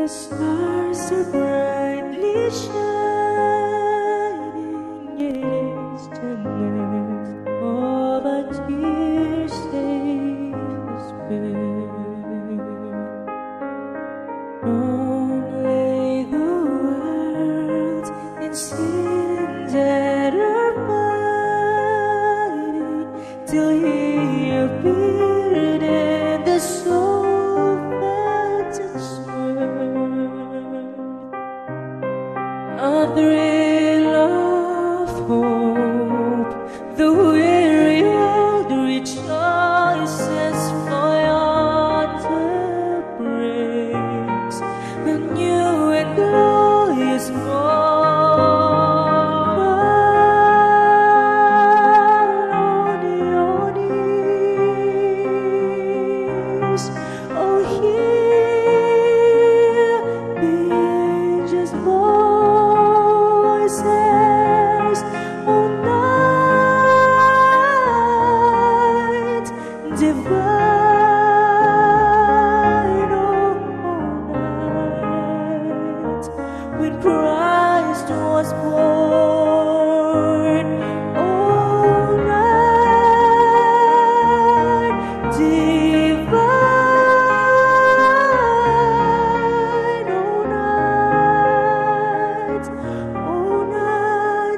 The stars are brightly shining, it is tender of a tear safe spare. Only the world's incidents that are mighty till he appeared and the soul felt its worth. A thrill of hope, the weary world rejoices for yonder breaks a new and glorious morn. On your knees, oh hear the angels' voices, oh night divine, oh night when Christ was born, oh night divine, oh night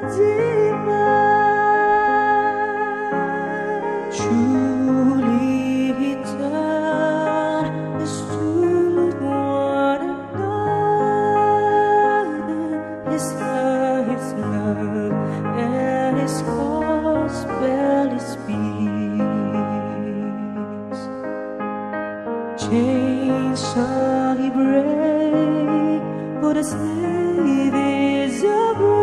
divine. Truly he taught us to love one another, his love, and his gospel is peace. Chains shall he break, for the slave is a